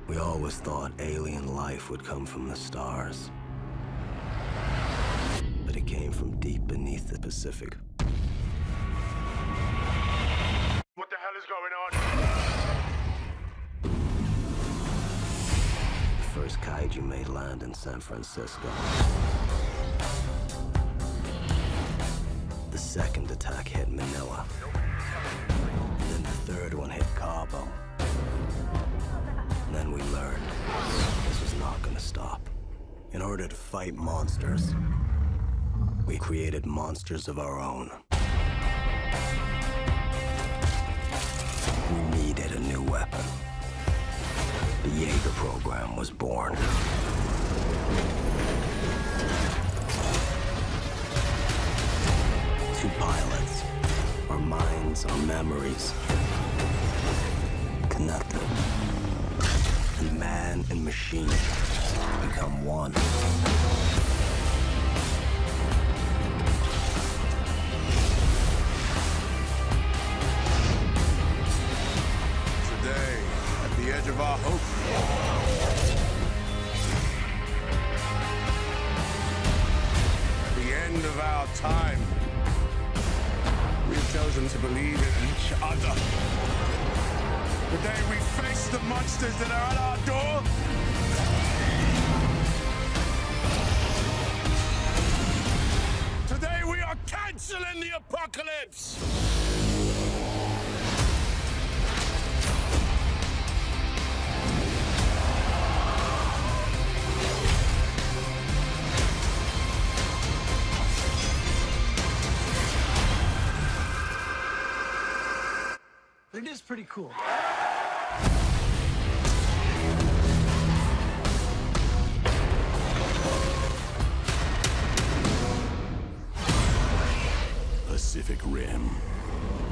We always thought alien life would come from the stars. But it came from deep beneath the Pacific. What the hell is going on? The first Kaiju made land in San Francisco. The second attack hit Manila. And then the third one hit Cabo. And then we learned this was not gonna stop. In order to fight monsters, we created monsters of our own. We needed a new weapon. The Jaeger program was born. Two pilots, our minds, our memories, connected. And man and machine become one. Today, at the edge of our hope, at the end of our time, we have chosen to believe in each other. Today we face the monsters that are at our door. Today we are canceling the apocalypse. It is pretty cool. Pacific Rim.